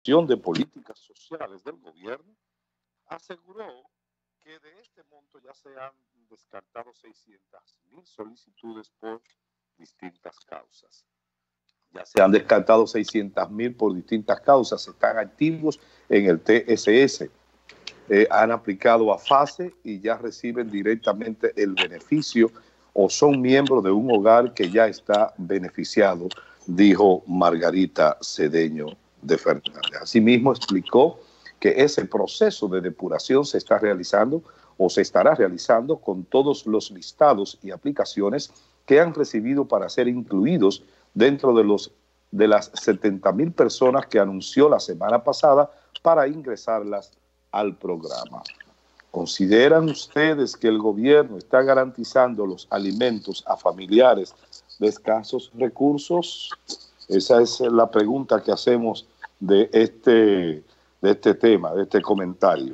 de Políticas Sociales del gobierno, aseguró que de este monto ya se han descartado 600.000 solicitudes por distintas causas. Ya se han descartado 600.000 por distintas causas, están activos en el TSS, han aplicado a fase y ya reciben directamente el beneficio o son miembros de un hogar que ya está beneficiado, dijo Margarita Cedeño de Fernández. Asimismo explicó que ese proceso de depuración se está realizando o se estará realizando con todos los listados y aplicaciones que han recibido para ser incluidos dentro de las 70.000 personas que anunció la semana pasada para ingresarlas al programa. ¿Consideran ustedes que el gobierno está garantizando los alimentos a familiares de escasos recursos? Esa es la pregunta que hacemos de este tema, de este comentario.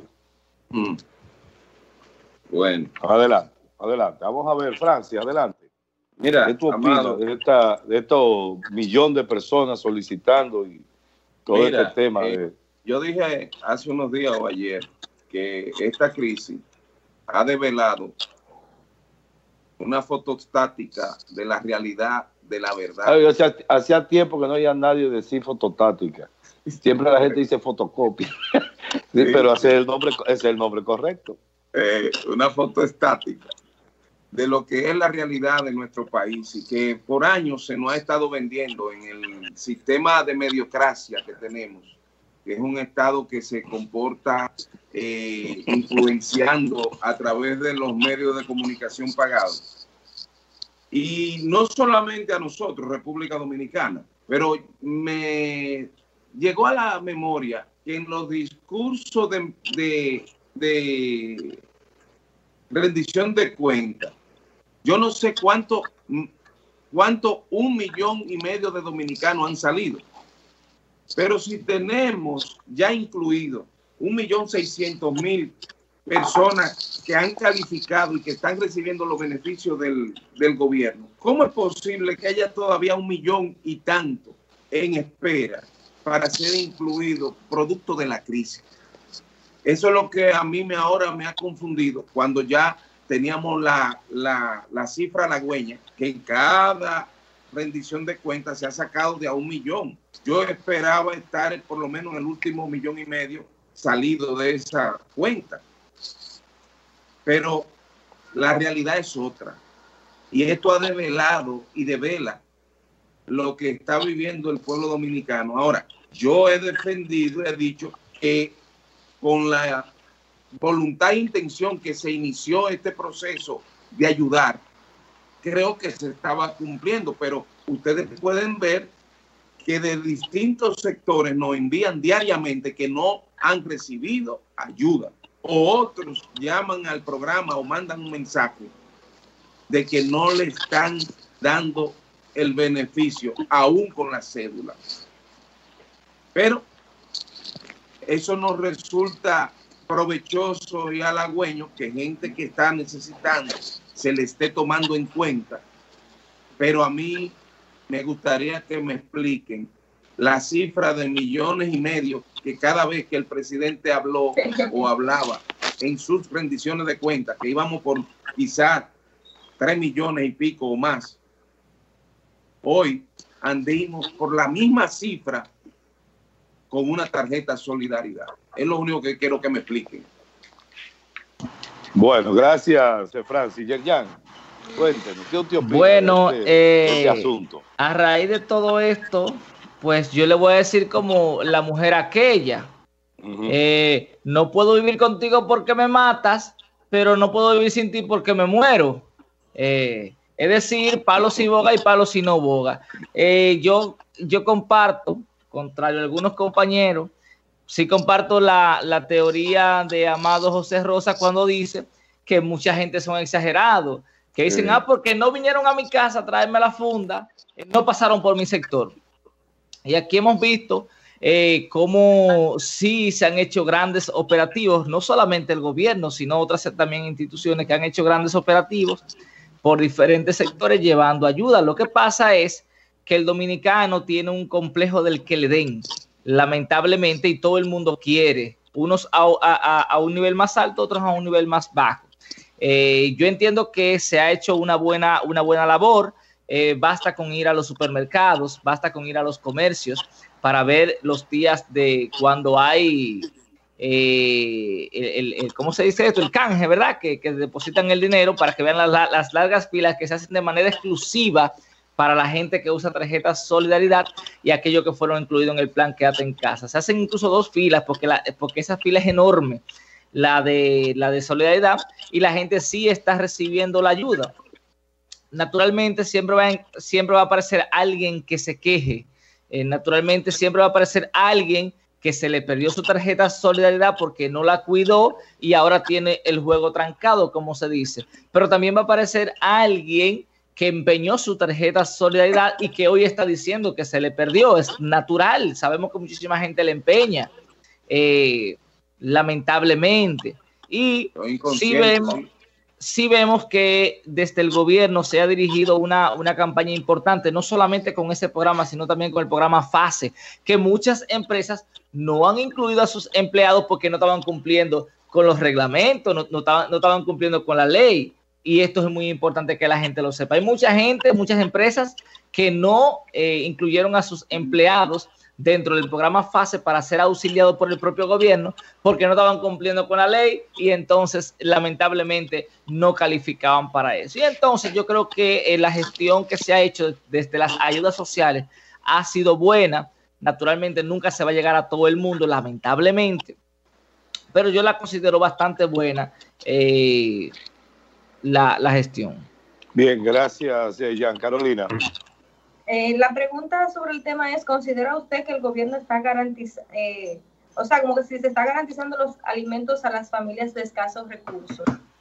Bueno. Adelante. Vamos a ver, Francia, adelante. Mira, ¿qué tú opinas de estos millones de personas solicitando y todo este tema? Yo dije hace unos días o ayer que esta crisis ha develado una fotostática de la realidad, de la verdad. Hacía tiempo que no había nadie decir fotostática. Siempre la gente dice fotocopia. Sí, pero ese es el nombre correcto. Una fotostática de lo que es la realidad de nuestro país y que por años se nos ha estado vendiendo en el sistema de mediocracia que tenemos, que es un Estado que se comporta influenciando a través de los medios de comunicación pagados. Y no solamente a nosotros, República Dominicana, pero me llegó a la memoria que en los discursos de rendición de cuentas, yo no sé cuánto 1,5 millones de dominicanos han salido. Pero si tenemos ya incluido 1.600.000 personas que han calificado y que están recibiendo los beneficios del gobierno, ¿cómo es posible que haya todavía 1 millón y tanto en espera para ser incluido producto de la crisis? Eso es lo que a mí ahora me ha confundido cuando ya teníamos la cifra halagüeña, que en cada rendición de cuentas se ha sacado de a 1 millón. Yo esperaba estar por lo menos en el último 1,5 millones salido de esa cuenta. Pero la realidad es otra. Y esto ha develado y devela lo que está viviendo el pueblo dominicano. Ahora, yo he defendido y he dicho que con la voluntad e intención que se inició este proceso de ayudar, creo que se estaba cumpliendo, pero ustedes pueden ver que de distintos sectores nos envían diariamente que no han recibido ayuda, o otros llaman al programa o mandan un mensaje de que no le están dando el beneficio aún con la cédula. Pero eso nos resulta provechoso y halagüeño que gente que está necesitando se le esté tomando en cuenta. Pero a mí me gustaría que me expliquen la cifra de 1,5 millones que cada vez que el presidente habló o hablaba en sus rendiciones de cuentas, que íbamos por quizás 3 millones y pico o más, hoy andimos por la misma cifra con una tarjeta Solidaridad. Es lo único que quiero que me expliquen. Bueno, gracias, Francis. Yerjan, cuéntenos, ¿qué usted opina bueno, de este asunto? A raíz de todo esto, pues yo le voy a decir como la mujer aquella. No puedo vivir contigo porque me matas, pero no puedo vivir sin ti porque me muero. Es decir, palo si boga y palo si no boga. Yo comparto, contrario a algunos compañeros, sí comparto la teoría de Amado José Rosa cuando dice que mucha gente son exagerados, que dicen, porque no vinieron a mi casa a traerme la funda, no pasaron por mi sector. Y aquí hemos visto cómo sí se han hecho grandes operativos, no solamente el gobierno, sino otras también instituciones que han hecho grandes operativos por diferentes sectores llevando ayuda. Lo que pasa es que el dominicano tiene un complejo del que le den. lamentablemente, y todo el mundo quiere, unos a un nivel más alto, otros a un nivel más bajo. Yo entiendo que se ha hecho una buena labor. Basta con ir a los supermercados, basta con ir a los comercios para ver los días de cuando hay ¿cómo se dice esto? El canje, ¿verdad? Que depositan el dinero para que vean las largas filas que se hacen de manera exclusiva para la gente que usa tarjetas Solidaridad y aquellos que fueron incluidos en el plan Quédate en Casa. Se hacen incluso 2 filas porque esa fila es enorme, la de Solidaridad, y la gente sí está recibiendo la ayuda. Naturalmente siempre va a aparecer alguien que se queje. Naturalmente siempre va a aparecer alguien que se le perdió su tarjeta Solidaridad porque no la cuidó y ahora tiene el juego trancado, como se dice. Pero también va a aparecer alguien que empeñó su tarjeta Solidaridad y que hoy está diciendo que se le perdió. Es natural, sabemos que muchísima gente le empeña, lamentablemente. Y sí vemos que desde el gobierno se ha dirigido una campaña importante, no solamente con ese programa, sino también con el programa FASE, que muchas empresas no han incluido a sus empleados porque no estaban cumpliendo con los reglamentos, no estaban cumpliendo con la ley. Y esto es muy importante que la gente lo sepa. Hay muchas empresas que no incluyeron a sus empleados dentro del programa FASE para ser auxiliados por el propio gobierno porque no estaban cumpliendo con la ley y entonces lamentablemente no calificaban para eso. Y entonces yo creo que la gestión que se ha hecho desde las ayudas sociales ha sido buena. Naturalmente nunca se va a llegar a todo el mundo, lamentablemente, pero yo la considero bastante buena la gestión. Bien, gracias, Jean. Carolina. La pregunta sobre el tema es, ¿considera usted que el gobierno está garantizando, como que si se está garantizando los alimentos a las familias de escasos recursos?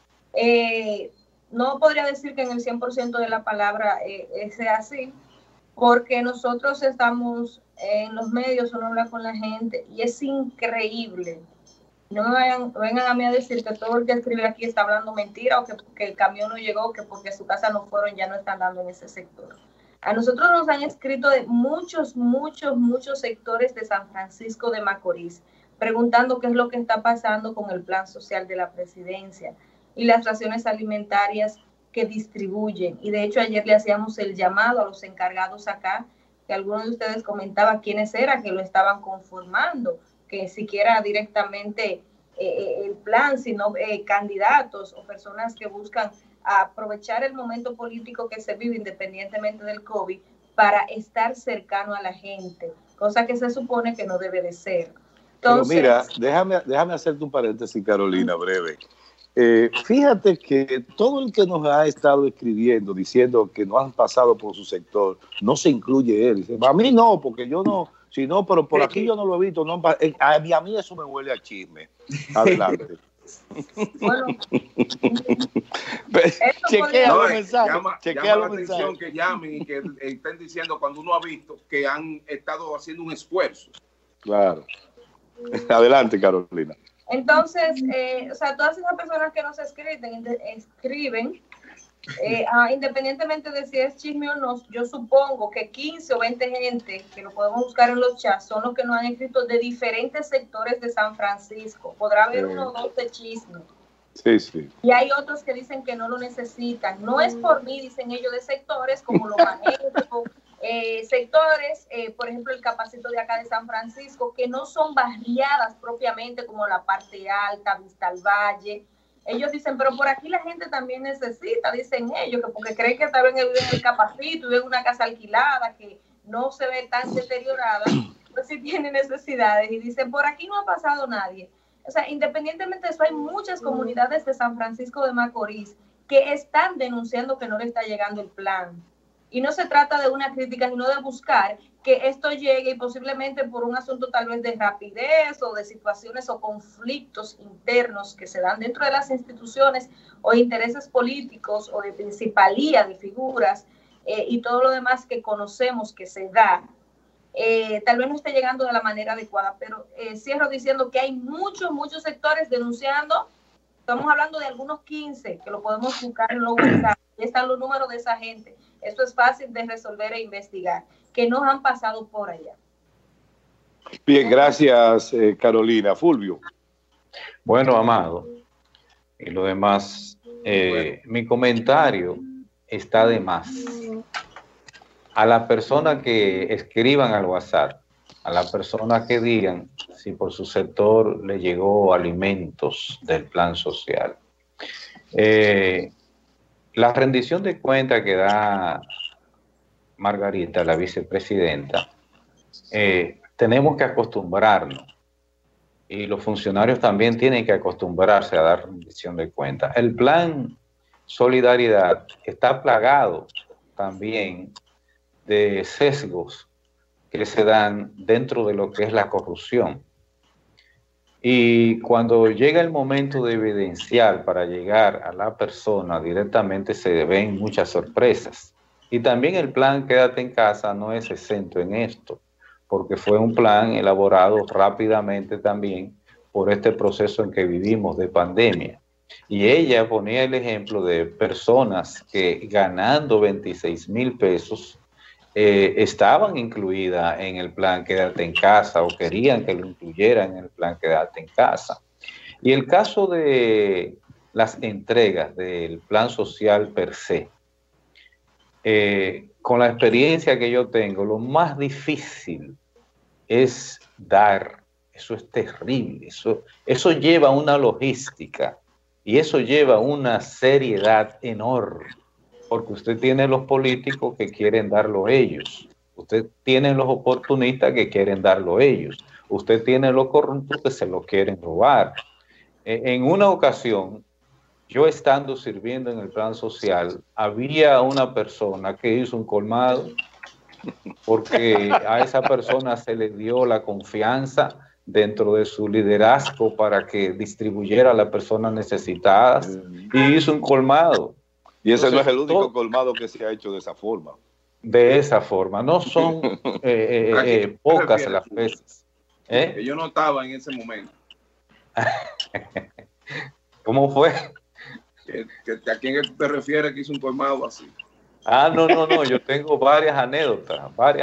No podría decir que en el 100% de la palabra sea así, porque nosotros estamos en los medios, uno habla con la gente y es increíble. No me vengan a mí a decir que todo el que escribe aquí está hablando mentira o que el camión no llegó, que porque a su casa no fueron ya no están dando en ese sector. A nosotros nos han escrito de muchos sectores de San Francisco de Macorís, preguntando qué es lo que está pasando con el plan social de la presidencia y las raciones alimentarias que distribuyen. Y de hecho ayer le hacíamos el llamado a los encargados acá, que algunos de ustedes comentaban quiénes eran que lo estaban conformando, que siquiera directamente el plan, sino candidatos o personas que buscan aprovechar el momento político que se vive independientemente del COVID para estar cercano a la gente, cosa que se supone que no debe de ser. Entonces, pero mira, déjame hacerte un paréntesis, Carolina, breve. Fíjate que todo el que nos ha estado escribiendo, diciendo que no han pasado por su sector, no se incluye él. Dice, a mí no, porque yo no, si no, pero por aquí yo no lo he visto. No, a mí eso me huele a chisme. Adelante. Bueno, chequea los mensajes. Llama la atención que llamen y que estén diciendo cuando uno ha visto que han estado haciendo un esfuerzo. Claro. Adelante, Carolina. Entonces, todas esas personas que nos escriben, independientemente de si es chisme o no, yo supongo que 15 o 20 gente, que lo podemos buscar en los chats, son los que nos han escrito de diferentes sectores de San Francisco. Podrá haber uno o dos de chisme. Sí. Y hay otros que dicen que no lo necesitan. No es por mí, dicen ellos, de sectores como lo manejo, sectores, por ejemplo, el Capacito de acá de San Francisco, que no son barriadas propiamente como la parte alta, Vista al Valle. Ellos dicen, pero por aquí la gente también necesita, dicen ellos, que porque creen que también viven en el Capacito, viven en una casa alquilada, que no se ve tan deteriorada, pues sí tienen necesidades. Y dicen, por aquí no ha pasado nadie. O sea, independientemente de eso, hay muchas comunidades de San Francisco de Macorís que están denunciando que no le está llegando el plan. Y no se trata de una crítica, sino de buscar que esto llegue y posiblemente por un asunto tal vez de rapidez o de situaciones o conflictos internos que se dan dentro de las instituciones o intereses políticos o de principalía de figuras y todo lo demás que conocemos que se da, tal vez no esté llegando de la manera adecuada, pero cierro diciendo que hay muchos sectores denunciando. Estamos hablando de algunos 15 que lo podemos buscar en los WhatsApp. Ahí están los números de esa gente. Esto es fácil de resolver e investigar, que no han pasado por allá. Bien, gracias, Carolina. Fulvio. Bueno, Amado, y lo demás, mi comentario está de más. A la persona que escriban al WhatsApp, a la persona que digan si por su sector le llegó alimentos del plan social. La rendición de cuentas que da Margarita, la vicepresidenta, tenemos que acostumbrarnos, y los funcionarios también tienen que acostumbrarse a dar rendición de cuentas. El plan Solidaridad está plagado también de sesgos que se dan dentro de lo que es la corrupción. Y cuando llega el momento de evidenciar para llegar a la persona directamente, se ven muchas sorpresas. Y también el plan Quédate en Casa no es exento en esto, porque fue un plan elaborado rápidamente también por este proceso en que vivimos de pandemia. Y ella ponía el ejemplo de personas que ganando 26,000 pesos estaban incluidas en el plan Quédate en Casa o querían que lo incluyeran en el plan Quédate en Casa. Y el caso de las entregas del plan social per se, con la experiencia que yo tengo, lo más difícil es dar. Eso es terrible, eso lleva una logística y eso lleva una seriedad enorme, porque usted tiene los políticos que quieren darlo ellos, usted tiene los oportunistas que quieren darlo ellos, usted tiene los corruptos que se lo quieren robar. En una ocasión, yo estando sirviendo en el plan social, había una persona que hizo un colmado porque a esa persona se le dio la confianza dentro de su liderazgo para que distribuyera a las personas necesitadas y hizo un colmado. Y ese no es el único colmado que se ha hecho de esa forma. De esa forma, no son pocas las veces. Que yo no estaba en ese momento. ¿Cómo fue? ¿A quién te refieres que hizo un colmado así? No, yo tengo varias anécdotas.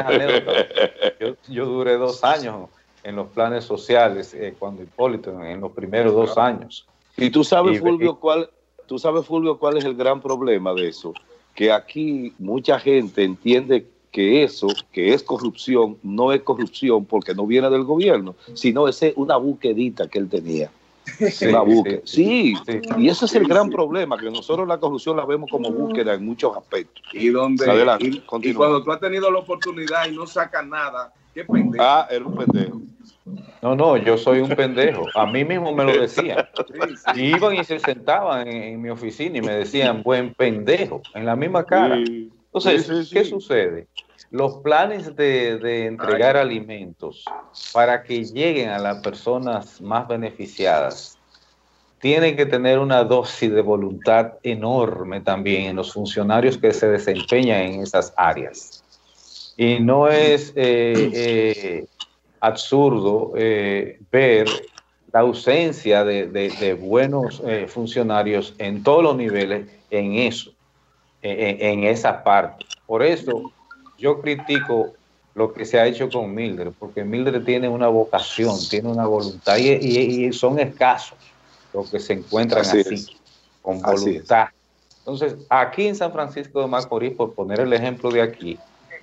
Yo duré 2 años en los planes sociales, cuando Hipólito, en los primeros 2 años. Y tú sabes, Fulvio, cuál es el gran problema de eso, que aquí mucha gente entiende que eso, que es corrupción, no es corrupción porque no viene del gobierno, sino es una buquedita que él tenía. Una búsqueda. Sí, y ese es el gran problema, que nosotros la corrupción la vemos como búsqueda en muchos aspectos. Y cuando tú has tenido la oportunidad y no sacas nada, qué pendejo. Era un pendejo. No, yo soy un pendejo. A mí mismo me lo decían. Y iban y se sentaban en mi oficina y me decían, buen pendejo, en la misma cara. Entonces, ¿qué sucede? Los planes de entregar alimentos para que lleguen a las personas más beneficiadas tienen que tener una dosis de voluntad enorme también en los funcionarios que se desempeñan en esas áreas. Y no es absurdo ver la ausencia de buenos funcionarios en todos los niveles en eso, en esa parte. Por eso yo critico lo que se ha hecho con Mildred, porque Mildred tiene una vocación, tiene una voluntad y son escasos los que se encuentran así con voluntad. Entonces, aquí en San Francisco de Macorís, por poner el ejemplo de aquí,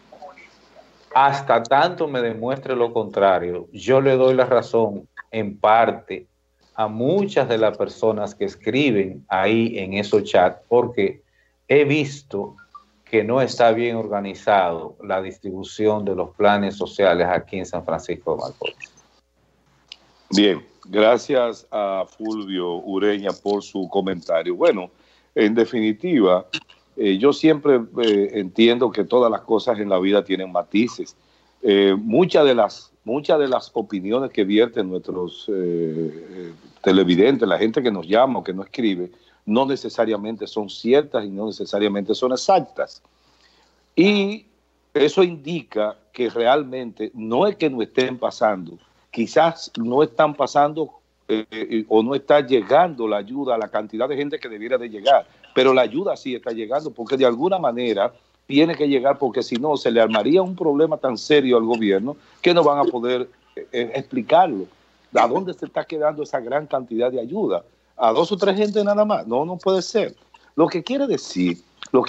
hasta tanto me demuestre lo contrario, yo le doy la razón en parte a muchas de las personas que escriben ahí en esos chats, porque he visto que no está bien organizado la distribución de los planes sociales aquí en San Francisco de Macorís. Bien, gracias a Fulvio Ureña por su comentario. Bueno, en definitiva, yo siempre entiendo que todas las cosas en la vida tienen matices. Muchas de las opiniones que vierten nuestros televidentes, la gente que nos llama o que nos escribe, no necesariamente son ciertas y no necesariamente son exactas. Y eso indica que realmente no es que no estén pasando, quizás no están pasando o no está llegando la ayuda a la cantidad de gente que debiera de llegar, pero la ayuda sí está llegando porque de alguna manera tiene que llegar, porque si no se le armaría un problema tan serio al gobierno que no van a poder explicarlo. ¿A dónde se está quedando esa gran cantidad de ayuda? ¿A 2 o 3 gente nada más? No, no puede ser. Lo que quiere decir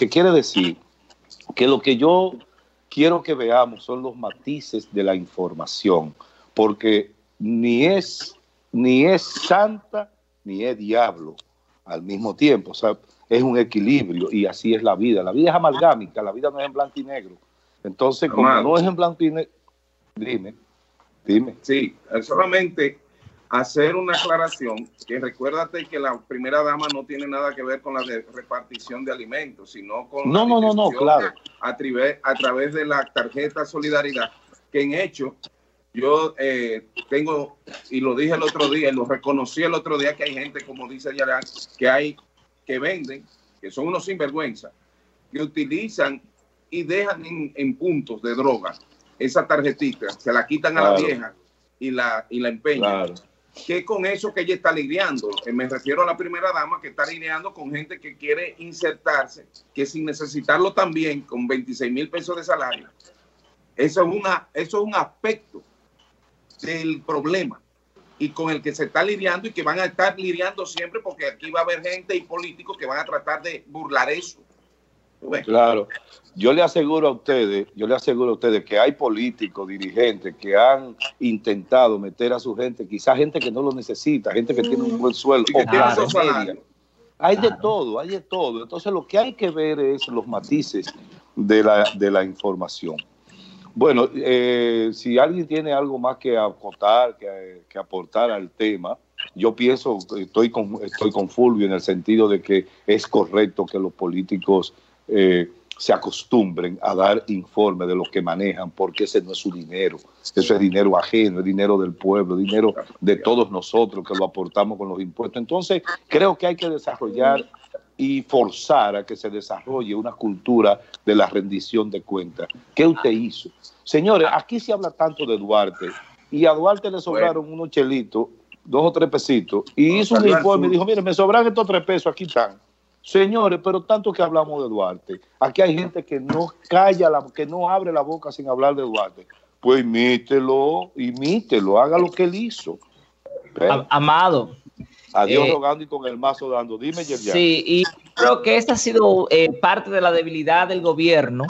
que lo que yo quiero que veamos son los matices de la información, porque ni es santa ni es diablo al mismo tiempo. O sea, es un equilibrio y así es la vida. La vida es amalgámica, la vida no es en blanco y negro. Entonces, como no es en blanco y negro, dime. Sí, solamente hacer una aclaración, que recuérdate que la primera dama no tiene nada que ver con la de repartición de alimentos, sino con claro, a través de la tarjeta Solidaridad, que en hecho yo tengo, y lo dije el otro día, y lo reconocí el otro día, que hay gente, como dice Yarán, que venden, que son unos sinvergüenza, que utilizan y dejan en puntos de droga esa tarjetita, se la quitan a la vieja y la empeñan. Claro. Que con eso que ella está lidiando, me refiero a la primera dama, que está lidiando con gente que quiere insertarse, que sin necesitarlo también, con 26,000 pesos de salario. Eso es un aspecto del problema y con el que se está lidiando y que van a estar lidiando siempre, porque aquí va a haber gente y políticos que van a tratar de burlar eso. Bueno. Claro, yo le aseguro a ustedes que hay políticos, dirigentes que han intentado meter a su gente, quizás gente que no lo necesita, gente que tiene un buen sueldo, o clase media. Hay de todo. Entonces lo que hay que ver es los matices de la información. Bueno, si alguien tiene algo más que acotar, que aportar al tema, yo pienso, estoy con Fulvio en el sentido de que es correcto que los políticos se acostumbren a dar informe de lo que manejan, porque ese no es su dinero, eso es dinero ajeno, es dinero del pueblo, dinero de todos nosotros que lo aportamos con los impuestos. Entonces, creo que hay que desarrollar y forzar a que se desarrolle una cultura de la rendición de cuentas. ¿Qué usted hizo? Señores, aquí se habla tanto de Duarte, y a Duarte le sobraron unos chelitos, 2 o 3 pesitos, y hizo un informe y dijo, mire, me sobran estos 3 pesos, aquí están. Señores, pero tanto que hablamos de Duarte, aquí hay gente que no que no abre la boca sin hablar de Duarte. Pues imítelo, haga lo que él hizo. Amado. A Dios rogando y con el mazo dando. Dime, Yerjan. Sí, y creo que esta ha sido parte de la debilidad del gobierno,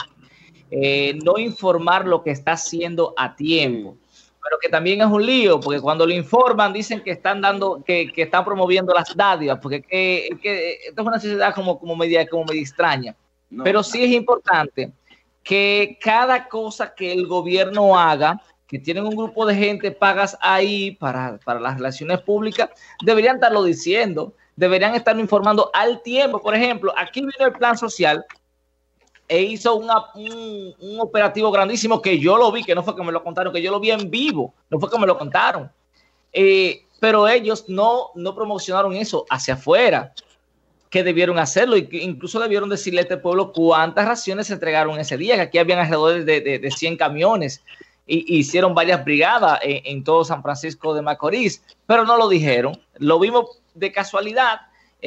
no informar lo que está haciendo a tiempo. Pero que también es un lío, porque cuando lo informan dicen que están que están promoviendo las dádivas, porque esto es una sociedad como media extraña. No, pero sí es importante que cada cosa que el gobierno haga, que tienen un grupo de gente pagas ahí para las relaciones públicas, deberían estarlo diciendo, deberían estarlo informando al tiempo. Por ejemplo, aquí vino el plan social e hizo un operativo grandísimo que yo lo vi, que no fue que me lo contaron, que yo lo vi en vivo, no fue que me lo contaron. Pero ellos no promocionaron eso hacia afuera, que debieron hacerlo, y incluso debieron decirle a este pueblo cuántas raciones se entregaron ese día, que aquí habían alrededor de 100 camiones, y hicieron varias brigadas en todo San Francisco de Macorís, pero no lo dijeron. Lo vimos de casualidad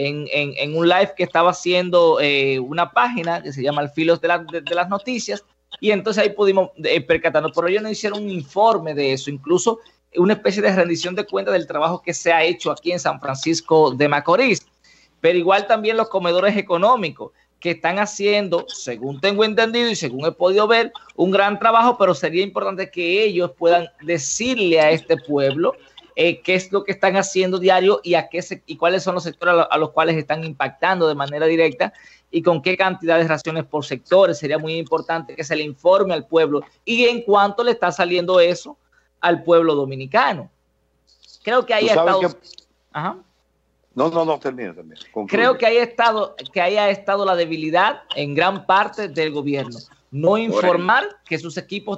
en un live que estaba haciendo una página que se llama El Filos de las Noticias, y entonces ahí pudimos percatarnos, pero ellos no hicieron un informe de eso, incluso una especie de rendición de cuentas del trabajo que se ha hecho aquí en San Francisco de Macorís. Pero igual también los comedores económicos, que están haciendo, según tengo entendido y según he podido ver, un gran trabajo, pero sería importante que ellos puedan decirle a este pueblo qué es lo que están haciendo diario y cuáles son los sectores a los cuales están impactando de manera directa y con qué cantidad de raciones por sectores. Sería muy importante que se le informe al pueblo y en cuánto le está saliendo eso al pueblo dominicano. Creo que ahí ha estado... Ajá. No, termina. Creo que haya estado la debilidad en gran parte del gobierno. No informar, que sus equipos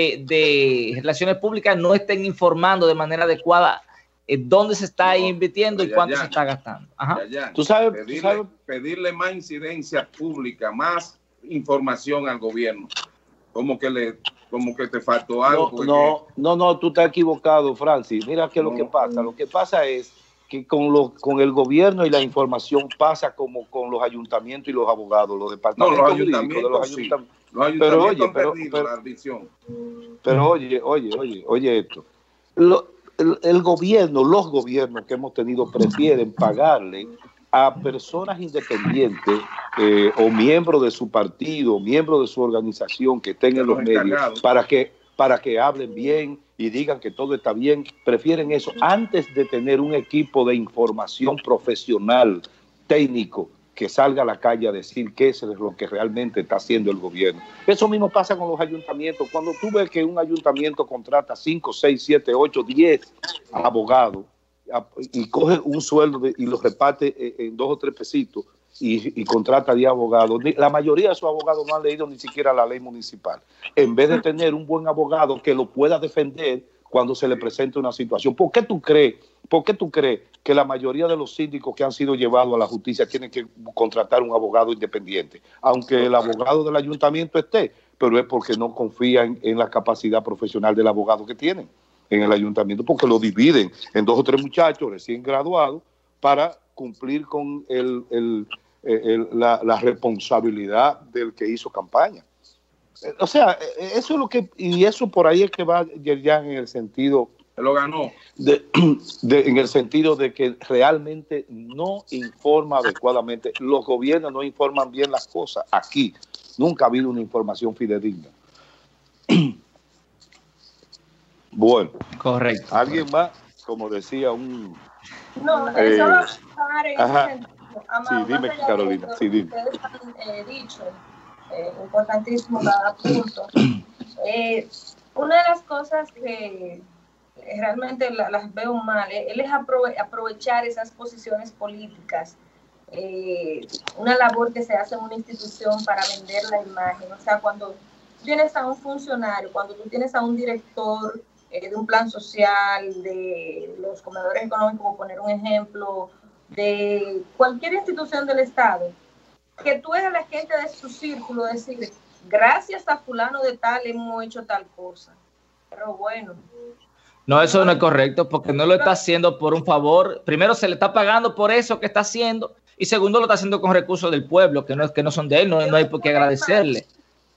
de relaciones públicas no estén informando de manera adecuada dónde se está invirtiendo y cuánto se está gastando. Ajá. ¿Tú sabes? Pedirle más incidencia pública, más información al gobierno. Como que te faltó algo. No, tú estás equivocado, Francis. Mira qué es lo que pasa. Lo que pasa es que con el gobierno y la información pasa como con los ayuntamientos y los abogados, los departamentos jurídicos de los ayuntamientos. Los ayuntamientos han perdido la visión. Pero oye esto. el gobierno, los gobiernos que hemos tenido prefieren pagarle a personas independientes o miembros de su partido, miembros de su organización que estén en los medios para que hablen bien y digan que todo está bien. Prefieren eso antes de tener un equipo de información profesional, técnico, que salga a la calle a decir qué es lo que realmente está haciendo el gobierno. Eso mismo pasa con los ayuntamientos. Cuando tú ves que un ayuntamiento contrata 5, 6, 7, 8, 10 abogados y coge un sueldo y los reparte en 2 o 3 pesitos y contrata 10 abogados, la mayoría de esos abogados no han leído ni siquiera la ley municipal. En vez de tener un buen abogado que lo pueda defender cuando se le presente una situación. ¿Por qué tú crees que la mayoría de los síndicos que han sido llevados a la justicia tienen que contratar un abogado independiente? Aunque el abogado del ayuntamiento esté, pero es porque no confían en la capacidad profesional del abogado que tienen en el ayuntamiento, porque lo dividen en 2 o 3 muchachos recién graduados para cumplir con la responsabilidad del que hizo campaña. O sea, eso es lo que, y eso por ahí es que va ya en el sentido, lo ganó, en el sentido de que realmente no informa adecuadamente. Los gobiernos no informan bien las cosas. Aquí nunca ha habido una información fidedigna. Bueno, correcto. ¿Alguien más? Como decía un... No, solo para en ese sentido. Sí, dime, Carolina. Sí, dime. Ustedes han dicho, importantísimo cada punto. Una de las cosas que realmente las veo mal, él es aprovechar esas posiciones políticas, una labor que se hace en una institución para vender la imagen. O sea, cuando tienes a un funcionario, cuando tú tienes a un director de un plan social, de los comedores económicos, por poner un ejemplo, de cualquier institución del Estado, que tú eres la gente de su círculo, decir, gracias a fulano de tal hemos hecho tal cosa. Pero bueno. No, eso no es correcto, porque no lo está haciendo por un favor. Primero, se le está pagando por eso que está haciendo, y segundo, lo está haciendo con recursos del pueblo, que no son de él, no hay por qué agradecerle.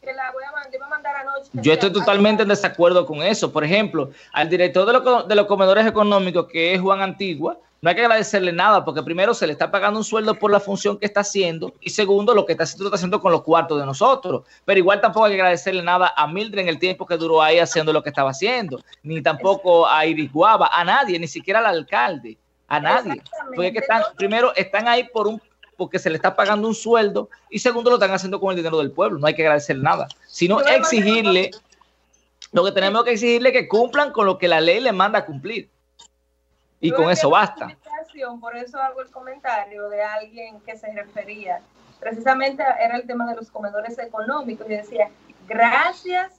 Yo estoy totalmente en desacuerdo con eso. Por ejemplo, al director de los comedores económicos, que es Juan Antigua, no hay que agradecerle nada, porque primero se le está pagando un sueldo por la función que está haciendo, y segundo, lo que está haciendo con los cuartos de nosotros. Pero igual tampoco hay que agradecerle nada a Mildred en el tiempo que duró ahí haciendo lo que estaba haciendo, ni tampoco a Iris Guava, a nadie, ni siquiera al alcalde, a nadie. Porque que primero están ahí porque se le está pagando un sueldo, y segundo, lo están haciendo con el dinero del pueblo. No hay que agradecer nada, sino exigirle, lo que tenemos que exigirle, que cumplan con lo que la ley le manda a cumplir. Y con eso basta. Por eso hago el comentario de alguien que se refería, precisamente era el tema de los comedores económicos, y decía, gracias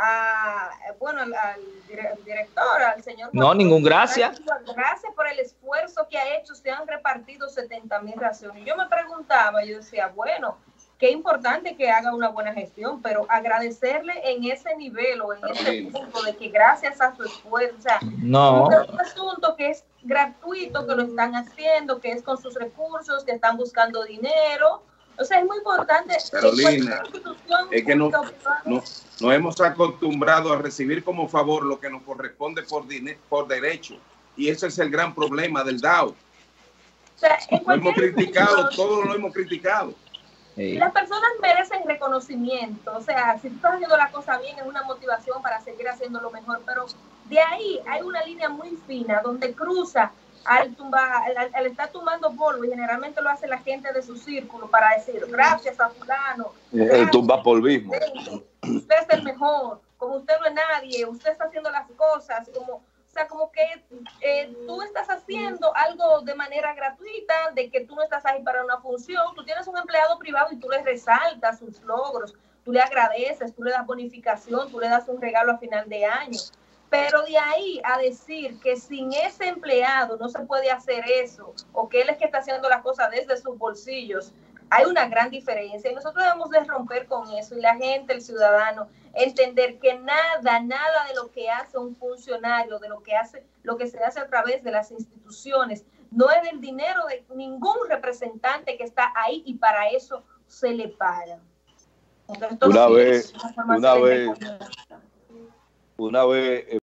al director, al señor... No, ningún gracias. Gracias por el esfuerzo que ha hecho, se han repartido 70,000 raciones. Yo me preguntaba, yo decía, bueno, qué importante que haga una buena gestión, pero agradecerle en ese nivel o en ese punto de que gracias a su esfuerzo, o sea, no. Es un asunto que es gratuito, que lo están haciendo, que es con sus recursos, que están buscando dinero. O sea, es muy importante. Carolina, es que nos hemos acostumbrado a recibir como favor lo que nos corresponde por derecho, y ese es el gran problema del DAO. O sea, lo hemos criticado, todos lo hemos criticado. Las personas merecen reconocimiento, o sea, si tú estás haciendo la cosa bien es una motivación para seguir haciendo lo mejor, pero de ahí hay una línea muy fina donde cruza al estar tumbando polvo, y generalmente lo hace la gente de su círculo para decir gracias a fulano. El tumba polvismo. Usted es el mejor, como usted no es nadie, usted está haciendo las cosas, como que tú estás haciendo algo de manera gratuita, de que tú no estás ahí para una función, tú tienes un empleado privado y tú le resaltas sus logros, tú le agradeces, tú le das bonificación, tú le das un regalo a final de año, pero de ahí a decir que sin ese empleado no se puede hacer eso, o que él es que está haciendo las cosas desde sus bolsillos, hay una gran diferencia, y nosotros debemos de romper con eso, y la gente, el ciudadano, entender que nada de lo que hace un funcionario, de lo que se hace a través de las instituciones, no es del dinero de ningún representante que está ahí, y para eso se le paga. Entonces, una vez